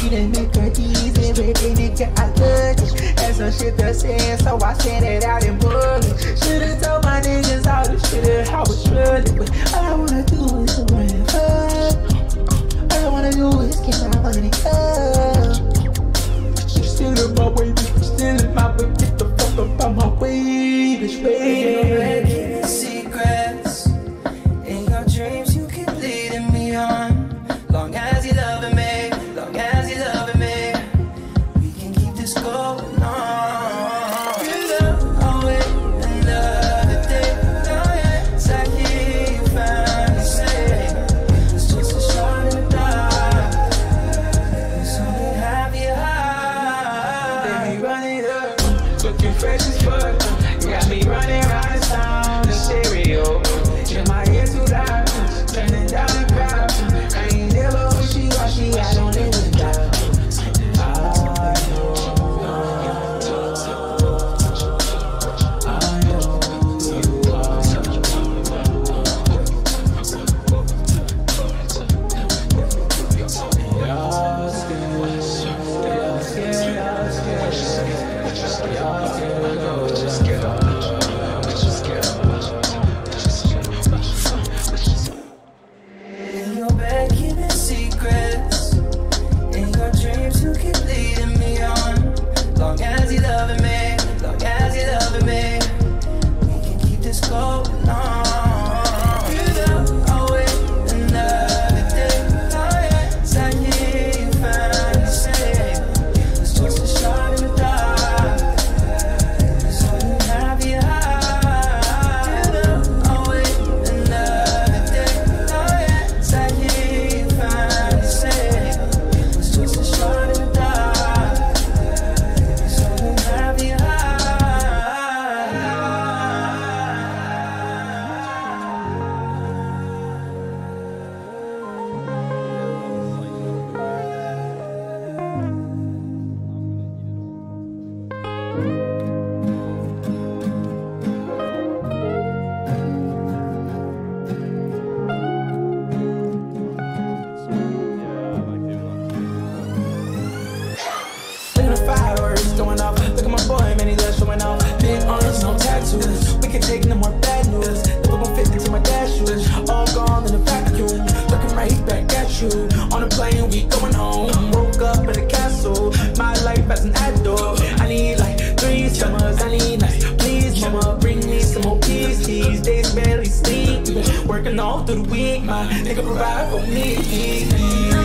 done make her easy. Everyday nigga, I love it. Had some shit to say, so I sent it out in public. Should've told my niggas all the shit that I was struggling. But all I wanna do is run up. All I wanna do is get my money up. Still in my way, bitch. Still in my way. Get the fuck up out my way, bitch. Keeping secrets in your dreams, you keep leading me on. Long as you loving me, long as you loving me, we can keep this going on. You love always another day. Oh yeah, it's like you found the same. It's just a shot in the dark. So we have you high. Baby, run it up. Looking fresh as fuck. You got me running around the town, the stereo. In my ear too loud, turning down the crowd. I ain't never wishy-washy, I don't live without. I know you are. In your bed, keeping secrets. In your dreams, you keep leading me on. Long as you loving me, long as you loving me, we can keep this going on. You love always another day. Oh yeah, it's like you found the same. It's just a shot in the dark. So we have you high. You love always another day. Oh yeah, it's like you found the same. It's just a shot in the dark. So we have you high. Look at the fireworks going off. Look at my boy, man, he just showing off. Big arms, no tattoos. We can take no more bad news. Never gon' fit into my dash shoes. All gone in the vacuum. Looking right back at you. On a plane, we going home. Woke up in a castle. My life as an adult. I need like 3 summers. I need nights. Please, mama, bring me some more peace. These days barely sleep. Working all through the week. My nigga provide for me.